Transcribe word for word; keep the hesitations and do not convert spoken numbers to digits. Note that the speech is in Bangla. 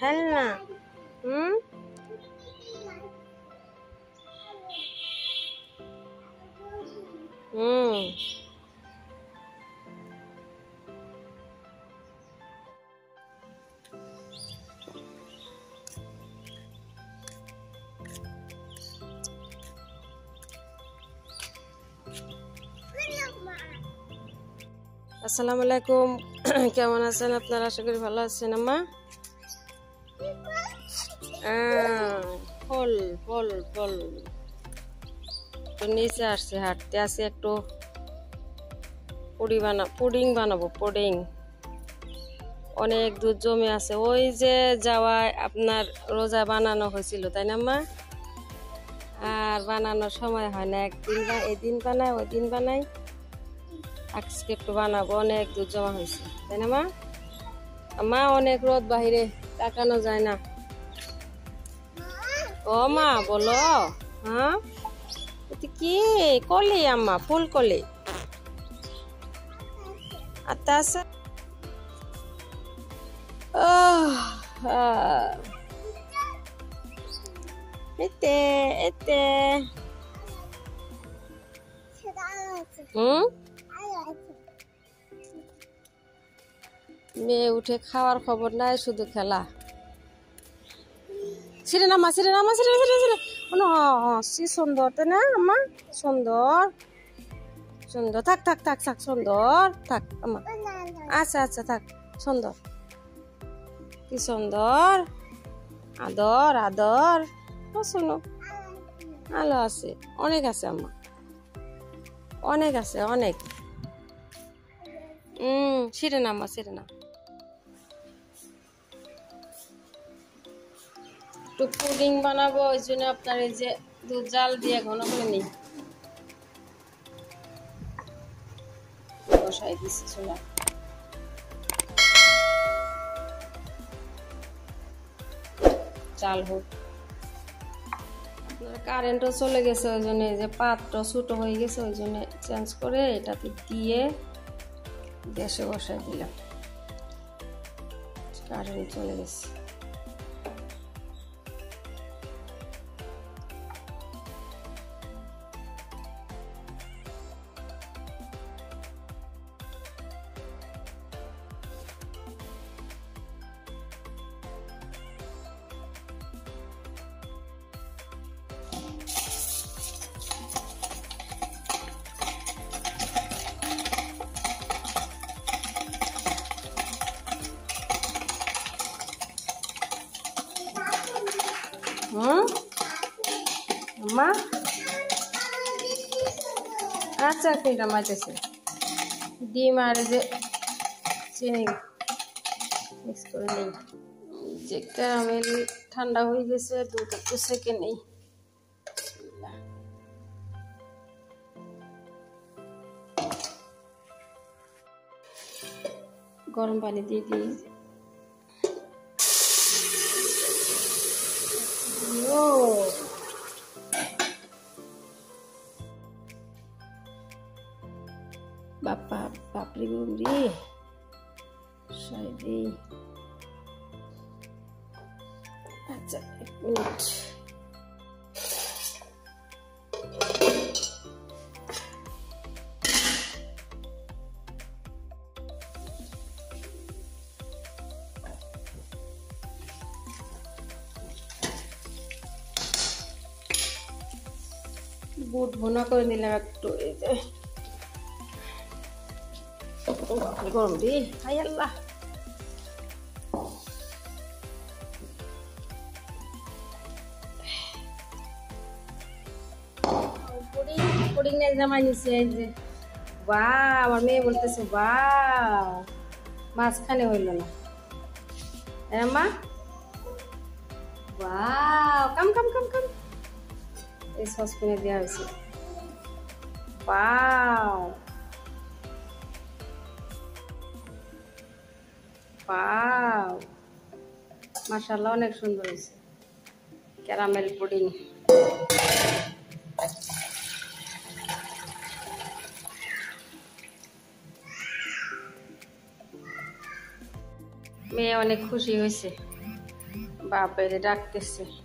খেলনা হুম হুম আসসালামু আলাইকুম কেমন আছেন আপনারা আশা করি ভালো আছেন আম্মা ফল ফল ফল তো নিচে আসছে হাঁটতে আসি একটু পুডিং বানা পুডিং বানাবো পুডিং অনেক দুধ জমে আছে ওই যে যাওয়ায় আপনার রোজা বানানো হয়েছিল তাই না আম্মা আর বানানোর সময় হয় না একদিন বা এদিন বানাই ওই দিন বানাই আজকে একটু বানাবো অনেক দুধ জমা হয়েছে তাই না মা মা অনেক রোদ বাহিরে তাকানো যায় না ও মা বলো হ্যাঁ এটা কি কলি আম্মা ফুল কলি আত্মা আছে এতে এতে হুম মেয়ে উঠে খাওয়ার খবর নাই শুধু খেলা ছিঁড়ে নামা ছিঁড়ে নামা ছিঁড়ে ছিঁড়ে ছিঁড়ে সি সুন্দর তাই না আমা সুন্দর সুন্দর থাক থাক থাক থাক সুন্দর থাক আমা আচ্ছা আচ্ছা থাক সুন্দর কি সুন্দর আদর আদর শোনো ভালো আছে অনেক আছে আম্মা অনেক আছে অনেক হম ছিঁড়ে নামা ছিঁড়ে না একটু পুডিং বানাবো ওই জন্য আপনার এই যে দুধ জাল দিয়ে ঘন করে নিই বসাই দিচ্ছি চুলা চাল হোক আপনার কারেন্টও চলে গেছে ওই জন্য যে পাত্র ছোট হয়ে গেছে ওই জন্য চেঞ্জ করে এটাতে দিয়ে গ্যাসে বসাই দিলাম কারেন্ট চলে গেছে হুম আম্মা আচ্ছা একটা মাইতেছে ডিম আর যে চিনি মিক্স করে নেই যে ক্যারামেল ঠান্ডা হয়ে গেছে দুধ একটু সেকে নেই গরম পানি দিয়ে দিই বাপা বাপরে গরুরি সাইডে আচ্ছা এক মিনিট বুট ভুনা করে নিলাম একটু এই যে গরম দি হাই আল্লাহ পুডিং পুডিং এর জামাই নিছে এই যে বাহ আমার মেয়ে বলতেছে বাহ মাঝখানে হইল না হ্যাঁ মা বাহ কাম কাম কাম কাম এই সসপ্যানে দেওয়া হয়েছে বাহ বাহ মাশাআল্লাহ অনেক সুন্দর হয়েছে ক্যারামেল পুডিং মেয়ে অনেক খুশি হয়েছে বাপেরে ডাকতেছে।